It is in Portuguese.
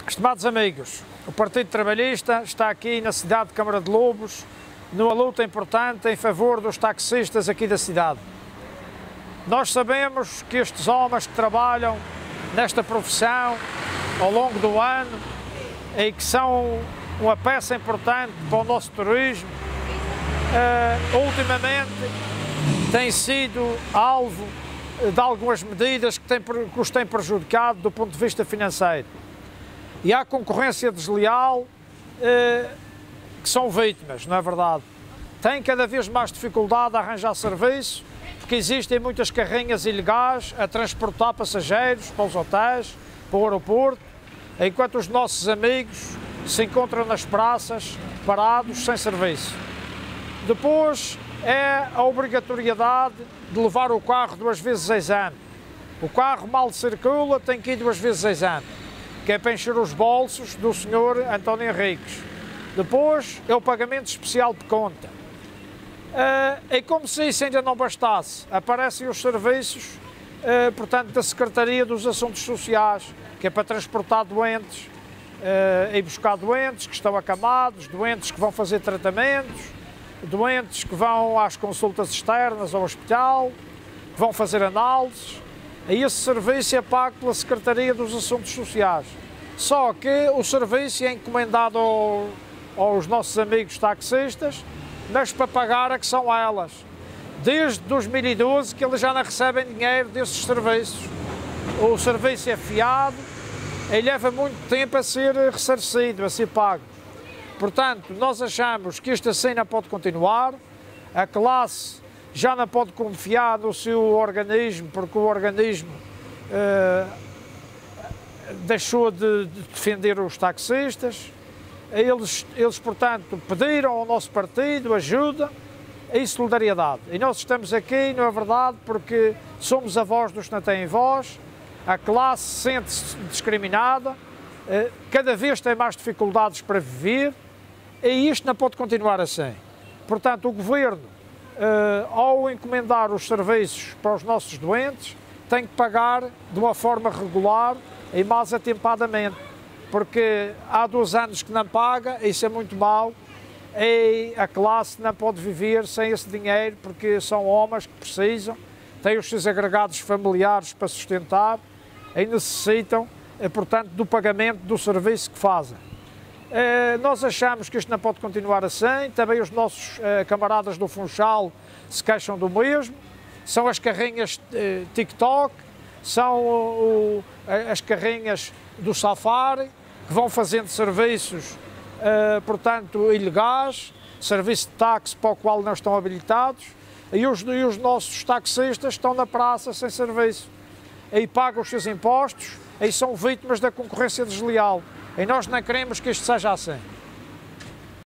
Estimados amigos, o Partido Trabalhista está aqui na cidade de Câmara de Lobos numa luta importante em favor dos taxistas aqui da cidade. Nós sabemos que estes homens que trabalham nesta profissão ao longo do ano e que são uma peça importante para o nosso turismo, ultimamente têm sido alvo de algumas medidas que os têm prejudicado do ponto de vista financeiro. E há concorrência desleal que são vítimas, não é verdade? Têm cada vez mais dificuldade a arranjar serviço, porque existem muitas carrinhas ilegais a transportar passageiros para os hotéis, para o aeroporto, enquanto os nossos amigos se encontram nas praças parados sem serviço. Depois é a obrigatoriedade de levar o carro 2 vezes em ano. O carro mal circula, tem que ir 2 vezes em ano, que é para encher os bolsos do Sr. António Henriques. Depois é o pagamento especial de conta. E como se isso ainda não bastasse, aparecem os serviços, portanto, da Secretaria dos Assuntos Sociais, que é para transportar doentes e buscar doentes que estão acamados, doentes que vão fazer tratamentos, doentes que vão às consultas externas ao hospital, que vão fazer análises. E esse serviço é pago pela Secretaria dos Assuntos Sociais. Só que o serviço é encomendado aos nossos amigos taxistas, mas para pagar é que são elas. Desde 2012 que eles já não recebem dinheiro desses serviços. O serviço é fiado e leva muito tempo a ser ressarcido, a ser pago. Portanto, nós achamos que isto assim não pode continuar, a classe já não pode confiar no seu organismo, porque o organismo deixou de defender os taxistas. Eles, portanto, pediram ao nosso partido ajuda e solidariedade. E nós estamos aqui, não é verdade, porque somos a voz dos que não têm voz, a classe sente-se discriminada, cada vez tem mais dificuldades para viver, e isto não pode continuar assim. Portanto, o Governo, ao encomendar os serviços para os nossos doentes, tem que pagar de uma forma regular e mais atempadamente, porque há 2 anos que não paga, isso é muito mau, e a classe não pode viver sem esse dinheiro, porque são homens que precisam, têm os seus agregados familiares para sustentar e necessitam, portanto, do pagamento do serviço que fazem. Nós achamos que isto não pode continuar assim, também os nossos camaradas do Funchal se queixam do mesmo, são as carrinhas TikTok, são as carrinhas do Safari, que vão fazendo serviços, portanto, ilegais, serviço de táxi para o qual não estão habilitados, e os nossos taxistas estão na praça sem serviço, e pagam os seus impostos, e são vítimas da concorrência desleal. E nós não queremos que isto seja assim.